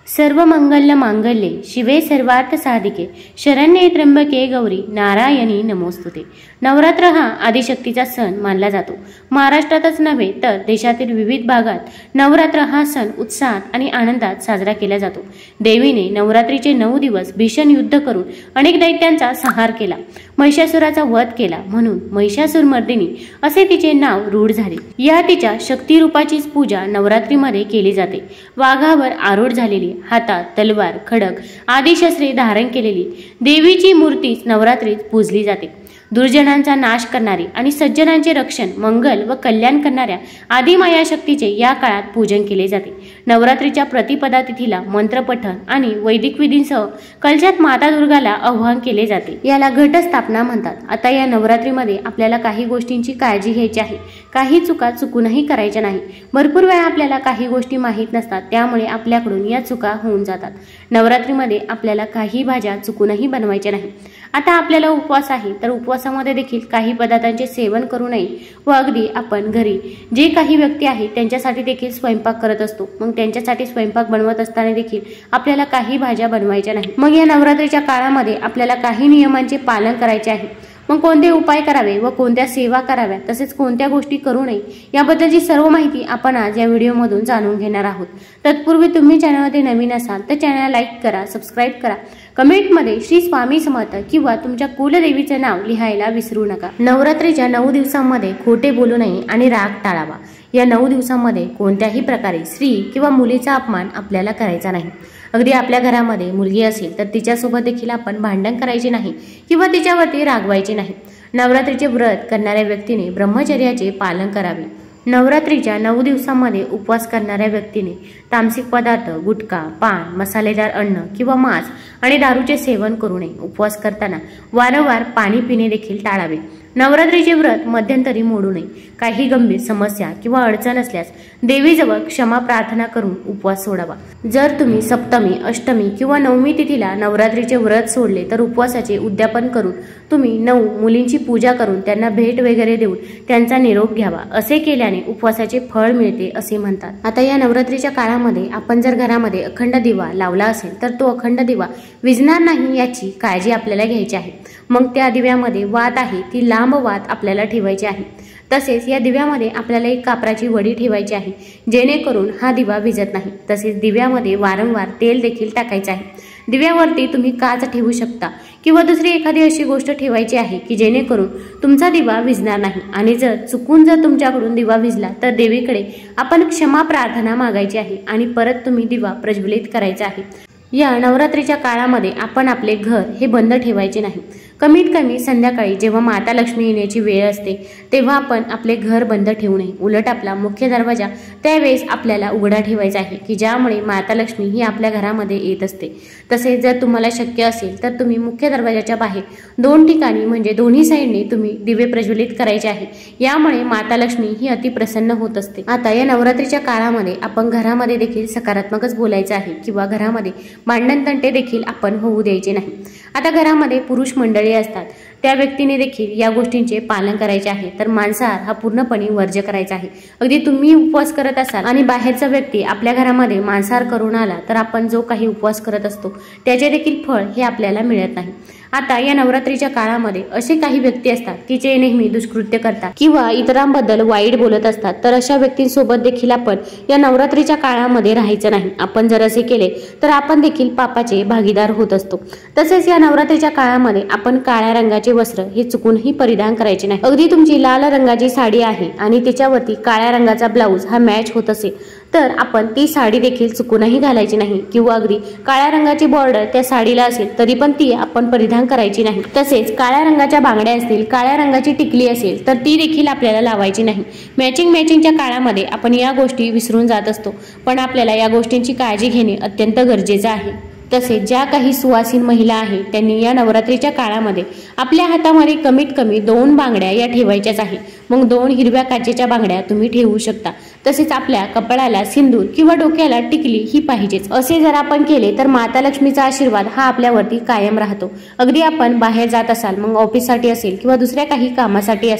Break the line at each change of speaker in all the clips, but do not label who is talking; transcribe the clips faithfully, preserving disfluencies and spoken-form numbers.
सर्व मंगल मांगल्ये शिवे सर्वार्थ साधिके शरण्ये त्र्यंबके गौरी नारायणी नमोस्तुते। नवरात्र हा आदिशक्तीचा सण मानला जातो। महाराष्ट्रातच नव्हे तर देशातील विविध भागात नवरात्र हा सण उत्साहात आणि आनंदात साजरा केला जातो। देवीने नवरात्रीचे नऊ दिवस भीषण युद्ध करून अनेक दैत्यांचा संहार केला, महिषासुराचा वध केला, म्हणून महिषासुरमर्दिनी असे तिचे नाव रूढ झाले। या तिच्या शक्तिरूपाचीच पूजा नवरात्रीमध्ये केली जाते। वाघावर आरूढ झालेली, हातात तलवार, खडक आदी शस्त्रे धारण केलेली देवीची मूर्तीच नवरात्रीत पूजली जाते। दुर्जनांचा नाश करणारी आणि सज्जनांचे रक्षण, मंगल व कल्याण करणाऱ्या आदिमाया शक्तीचे या काळात पूजन केले जाते। नवरात्रीच्या प्रतिपदा तिथीला मंत्रपठण आणि वैदिक विधींसह कलशात माता दुर्गाला आवाहन केले जाते। याला घटस्थापना म्हणतात। आता या नवरात्रीमध्ये आपल्याला काही गोष्टींची काळजी घ्यायची आहे। काही चुका चुकूनही करायच्या नाही। भरपूर वेळा आपल्याला काही गोष्टी माहीत नसतात, त्यामुळे आपल्याकडून या चुका होऊन जातात। नवरात्रीमध्ये आपल्याला काही भाज्या चुकूनही बनवायच्या नाही। आता आपल्याला उपवास आहे तर उपवासामध्ये देखील काही पदार्थांचे सेवन करू नये व अगदी आपण घरी जे काही व्यक्ती आहे त्यांच्यासाठी देखील स्वयंपाक करत असतो, मग त्यांच्यासाठी स्वयंपाक बनवत असताना देखील आपल्याला काही भाज्या बनवायच्या नाही। मग या नवरात्रीच्या काळामध्ये आपल्याला काही नियमांचे पालन करायचे आहे। मग कोणते उपाय करावे व कोणत्या सेवा कराव्या तसेच कोणत्या गोष्टी करू नये याबद्दलची सर्व माहिती आपण आज या व्हिडिओमधून जाणून घेणार आहोत। तत्पूर्वी तुम्ही चॅनलमध्ये नवीन असाल तर चॅनलला लाईक करा, सबस्क्राईब करा, कमेंटमध्ये श्री स्वामी समर्थ किंवा तुमच्या कुलदेवीचे नाव लिहायला विसरू नका। नवरात्रीच्या नऊ दिवसांमध्ये खोटे बोलू नये आणि राग टाळावा। या नऊ दिवसांमध्ये कोणत्याही प्रकारे स्त्री किंवा मुलीचा अपमान आपल्याला करायचा नाही। अगदी आपल्या घरामध्ये मुलगी असेल तर तिच्यासोबत देखील आपण भांडण करायचे नाही किंवा तिच्यावरती रागवायचे नाही। नवरात्रीचे व्रत करणाऱ्या व्यक्तीने ब्रह्मचर्याचे पालन करावे। नवरात्रीच्या नऊ दिवसांमध्ये उपवास करणाऱ्या व्यक्तीने तामसिक पदार्थ, गुटखा, पान, मसालेदार अन्न किंवा मांस आणि दारूचे सेवन करू नये। उपवास करताना वारंवार पाणी पिणे देखील टाळावे। नवरात्रीचे व्रत मध्यंतरी मोडू नये। काही गंभीर समस्या किंवा अडचण असल्यास देवीजवळ क्षमा प्रार्थना करून उपवास सोडावा। जर तुम्ही सप्तमी, अष्टमी किंवा नवमी तिथीला नवरात्रीचे व्रत सोडले तर उपवासाचे उद्यापन करून तुम्ही नऊ मुलींची पूजा करून त्यांना भेट वगैरे देऊन त्यांचा निरोप घ्यावा। असे केल्याने उपवासाचे फळ मिळते असे म्हणतात। आता या नवरात्रीच्या काळामध्ये आपण जर घरामध्ये अखंड दिवा लावला असेल तर तो अखंड दिवा विझणार नाही याची काळजी आपल्याला घ्यायची आहे। मग त्या दिव्यामध्ये वात आहे ती लांब वात आपल्याला ठेवायची आहे। तसेच या दिव्यामध्ये आपल्याला एक कापराची वडी ठेवायची आहे जेणेकरून हा दिवा विझत नाही। तसेच दिव्यामध्ये वारंवार तेल देखील टाकायचे आहे। दिव्यावरती तुम्ही काच ठेवू शकता किंवा दुसरी एखादी अशी गोष्ट ठेवायची आहे की जेणेकरून तुमचा दिवा विझणार नाही। आणि जर चुकून जर तुमच्याकडून दिवा विझला तर देवीकडे आपण क्षमा प्रार्थना मागायची आहे आणि परत तुम्ही दिवा प्रज्वलित करायचा आहे। या नवरात्रीच्या काळामध्ये आपण आपले घर हे बंद ठेवायचे नाही। कमीत कमी संध्याकाळी जेव्हा माता लक्ष्मी येण्याची वेळ असते तेव्हा आपण आपले घर बंद ठेवू नये। उलट आपला मुख्य दरवाजा त्यावेळेस आपल्याला उघडा ठेवायचा आहे की ज्यामुळे माता लक्ष्मी ही आपल्या घरामध्ये येत असते। तसेच जर तुम्हाला शक्य असेल तर तुम्ही मुख्य दरवाजाच्या बाहेर दोन ठिकाणी म्हणजे दोन्ही साईडने तुम्ही दिवे प्रज्वलित करायचे आहे। यामुळे माता लक्ष्मी ही अति प्रसन्न होत असते। आता या नवरात्रीच्या काळामध्ये आपण घरामध्ये देखील सकारात्मकच बोलायचं आहे किंवा घरामध्ये भांडण तंटे देखील आपण होऊ द्यायचे नाही। आता घरामध्ये पुरुष मंडळी असतात त्या व्यक्तीने देखील या गोष्टींचे पालन करायचे आहे। तर मांसाहार हा पूर्णपणे वर्ज्य करायचा आहे। अगदी तुम्ही उपवास करत असाल आणि बाहेरचा व्यक्ती आपल्या घरामध्ये मांसाहार करून आला तर आपण जो काही उपवास करत असतो त्याचे देखील फळ हे आपल्याला मिळत नाही। आता या नवरात्रीच्या काळामध्ये असे काही व्यक्ती असतात की जे नेहमी दुष्कृत्य करतात किंवा इतरांबद्दल वाईट बोलत असतात, तर अशा व्यक्तींसोबत देखील आपण या नवरात्रीच्या काळामध्ये राहायचं नाही। आपण जर असे केले तर आपण देखील पापाचे भागीदार होत असतो। तसेच या नवरात्रीच्या काळामध्ये आपण काळ्या रंगाचे वस्त्र हे चुकूनही परिधान करायचे नाही। अगदी तुमची लाल रंगाची साडी आहे आणि त्याच्यावरती काळ्या रंगाचा ब्लाऊज हा मॅच होत असेल तर आपण ती साडी देखील चुकूनही घालायची नाही किंवा अगदी काळ्या रंगाची बॉर्डर त्या साडीला असेल तरी पण ती आपण परिधान करायची नाही। तसेच काळ्या रंगाच्या बांगड्या असतील, काळ्या रंगाची टिकली असेल तर ती देखील आपल्याला लावायची नाही। मॅचिंग मॅचिंगच्या काळामध्ये आपण या गोष्टी विसरून जात असतो, पण आपल्याला या गोष्टींची काळजी घेणे अत्यंत गरजेचे आहे। तसेच ज्या काही सुवासीन महिला आहेत त्यांनी या नवरात्रीच्या काळामध्ये आपल्या हातामध्ये कमीत कमी दोन बांगड्या या ठेवायच्याच आहे। मग दोन हिरव्या काचेच्या बांगड्या तुम्ही ठेवू शकता। तसेच आपल्या कपाळाला सिंदूर किंवा डोक्याला टिकली ही पाहिजेच। असे जर आपण केले तर माता लक्ष्मीचा आशीर्वाद हा आपल्यावरती कायम राहतो। अगदी आपण बाहेर जात असाल, मग ऑफिससाठी असेल किंवा दुसऱ्या काही कामासाठी असाल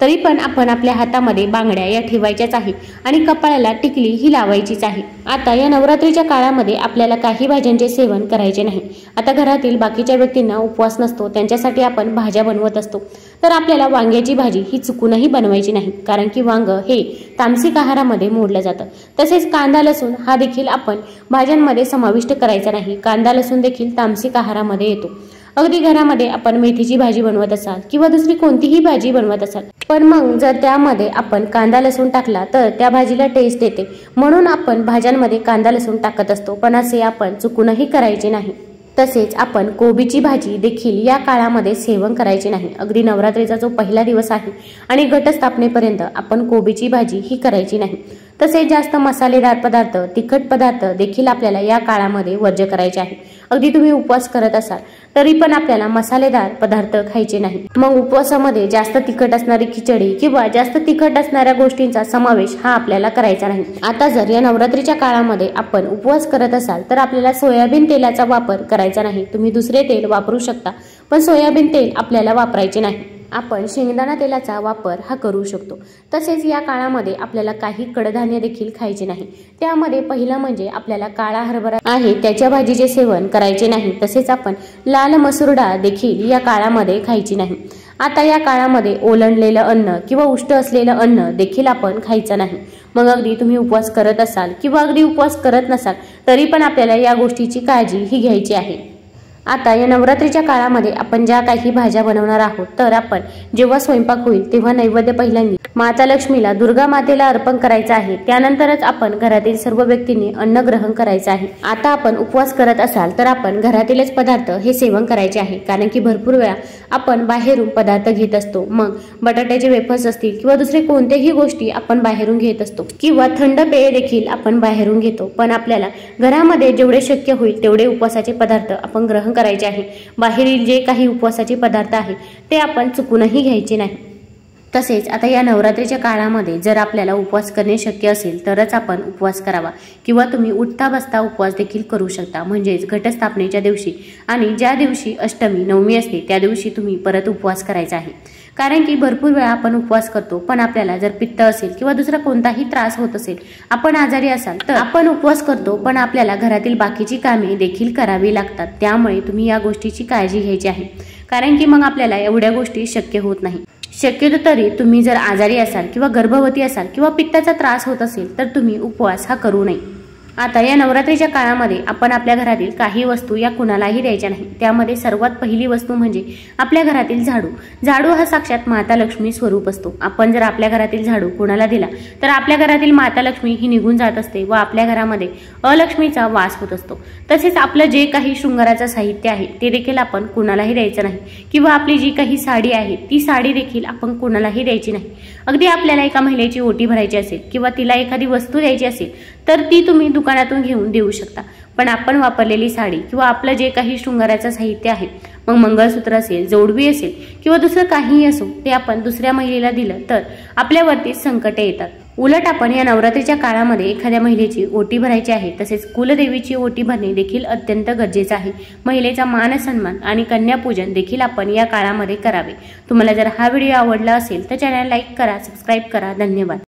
तरी पण आपण आपल्या हातामध्ये बांगड्या या ठेवायच्याच आहे आणि कपाळाला टिकली ही लावायचीच आहे। आता या नवरात्रीच्या काळामध्ये आपल्याला काही भाज्यांचे सेवन करायचे नाही। आता घरातील बाकीच्या व्यक्तींना उपवास नसतो, त्यांच्यासाठी आपण भाज्या बनवत असतो, तर आपल्याला वांग्याची भाजी ही चुकूनही बनवायची नाही, कारण की वांग हे तामसिक आहारामध्ये मोडलं जातं। तसेच कांदा लसूण हा देखील आपण भाज्यांमध्ये समाविष्ट करायचा नाही। कांदा लसूण देखील तामसिक आहारामध्ये येतो। अगदी घरामध्ये आपण मेथीची भाजी बनवत असाल किंवा दुसरी कोणतीही भाजी बनवत असाल, पण मग जर त्यामध्ये आपण कांदा लसूण टाकला तर त्या भाजीला टेस्ट येते, म्हणून आपण भाज्यांमध्ये कांदा लसूण टाकत असतो, पण असे आपण चुकूनही करायचे नाही। तसेच आपण कोबीची भाजी देखील या काळामध्ये सेवन करायची नाही। अगदी नवरात्रीचा जो पहिला दिवस आहे आणि घटस्थापनेपर्यंत आपण कोबीची भाजी ही करायची नाही। तसेच जास्त मसालेदार पदार्थ, तिखट पदार्थ देखील आपल्याला या काळामध्ये वर्ज्य करायचे आहे। अगदी तुम्ही उपवास करत असाल तरी पण आपल्याला मसालेदार पदार्थ खायचे नाही। मग उपवासामध्ये जास्त तिखट असणारी खिचडी किंवा जास्त तिखट असणाऱ्या गोष्टींचा समावेश हा आपल्याला करायचा नाही। आता जर या नवरात्रीच्या काळामध्ये आपण उपवास करत असाल तर आपल्याला सोयाबीन तेलाचा वापर करायचा नाही। तुम्ही दुसरे तेल वापरू शकता, पण सोयाबीन तेल आपल्याला वापरायचे नाही। आपण शेंगदाणा तेलाचा वापर हा करू शकतो। तसेच या काळामध्ये आपल्याला काही कडधान्य देखील खायचे नाही। त्यामध्ये पहिलं म्हणजे आपल्याला काळा हरभरा आहे त्याच्या भाजीचे सेवन करायचे नाही। तसेच आपण लाल मसूर डाळ देखील या काळामध्ये खायची नाही। आता या काळामध्ये ओलंडलेलं अन्न किंवा उष्ट असलेलं अन्न देखील आपण खायचं नाही। मग अगदी तुम्ही उपवास करत असाल किंवा अगदी उपवास करत नसाल तरी पण आपल्याला या गोष्टीची काळजी ही घ्यायची आहे। आता या नवरात्रीच्या काळामध्ये आपण ज्या काही भाज्या बनवणार आहोत, तर आपण जेव्हा स्वयंपाक होईल तेव्हा नैवेद्य पहिल्यांदा माता लक्ष्मीला, दुर्गा मातेला अर्पण करायचं आहे। त्यानंतरच आपण घरातील सर्व व्यक्तींनी अन्न ग्रहण करायचं आहे। आता आपण उपवास करत असाल तर आपण घरातीलच पदार्थ हे सेवन करायचे आहे, कारण की भरपूर वेळा आपण बाहेरून पदार्थ घेत असतो। मग बटाट्याचे वेफर्स असतील किंवा दुसरे कोणत्याही गोष्टी आपण बाहेरून घेत असतो किंवा थंड पेय देखील आपण बाहेरून घेतो, पण आपल्याला घरामध्ये जेवढे शक्य होईल तेवढे उपवासाचे पदार्थ आपण ग्रहण करायचे आहे। बाहेरील जे काही उपवासाचे पदार्थ आहे ते आपण चुकूनही घ्यायचे नाही। तसेच आता या नवरात्रीच्या काळामध्ये जर आपल्याला उपवास करणे शक्य असेल तरच आपण उपवास करावा, किंवा तुम्ही उठता बसता उपवास देखील करू शकता। म्हणजेच घटस्थापनेच्या दिवशी आणि ज्या दिवशी अष्टमी नवमी असते त्या दिवशी तुम्ही परत उपवास करायचा आहे। कारण की भरपूर वेळा आपण उपवास करतो, पण आपल्याला जर पित्त असेल किंवा दुसरा कोणताही त्रास होत असेल, आपण आजारी असाल तर आपण उपवास करतो, पण आपल्याला घरातील बाकीची कामे देखील करावी लागतात। त्यामुळे तुम्ही या गोष्टीची काळजी घ्यायची आहे, कारण की मग आपल्याला एवढ्या गोष्टी शक्य होत नाही। शक्यतो तरी तुम्ही जर आजारी असाल किंवा गर्भवती असाल किंवा पित्ताचा त्रास होत असेल तर तुम्ही उपवास हा करू नये। आता या नवरात्रीच्या काळामध्ये आपण आपल्या घरातील काही वस्तू या कुणालाही द्यायच्या नाही। त्यामध्ये सर्वात पहिली वस्तू म्हणजे आपल्या घरातील झाडू। झाडू हा साक्षात माता लक्ष्मी स्वरूप असतो। आपण जर आपल्या घरातील झाडू कुणाला दिला तर आपल्या घरातील माता लक्ष्मी ही निघून जात असते व आपल्या घरामध्ये अलक्ष्मीचा वास होत असतो। तसेच आपलं जे काही शृंगाराचं साहित्य आहे ते देखील आपण कुणालाही द्यायचं नाही, किंवा आपली जी काही साडी आहे ती साडी देखील आपण कुणालाही द्यायची नाही। अगदी आपल्याला एका महिलेची ओटी भरायची असेल किंवा तिला एखादी वस्तू द्यायची असेल तर ती तुम्ही दुकानातून घेऊन देऊ शकता, पण आपण वापरलेली साडी किंवा आपलं जे काही शृंगाराचं साहित्य आहे, मग मंगळसूत्र असेल, जोडवी असेल किंवा दुसरं काहीही असो, ते आपण दुसऱ्या महिलेला दिलं तर आपल्यावरती संकटे येतात। उलट आपण या नवरात्रीच्या काळामध्ये एखाद्या महिलेची ओटी भरायची आहे, तसेच कुलदेवीची ओटी भरणे देखील अत्यंत गरजेचं आहे। महिलेचा मान सन्मान आणि कन्यापूजन देखील आपण या काळामध्ये करावे। तुम्हाला जर हा व्हिडिओ आवडला असेल तर चॅनल लाईक करा, सबस्क्राईब करा। धन्यवाद।